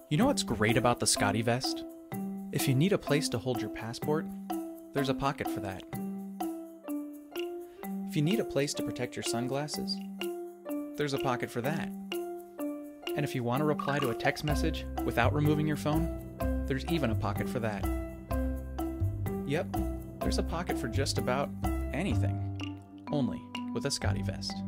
You know what's great about the Scottevest? If you need a place to hold your passport, there's a pocket for that. If you need a place to protect your sunglasses, there's a pocket for that. And if you want to reply to a text message without removing your phone, there's even a pocket for that. Yep, there's a pocket for just about anything, only with a Scottevest.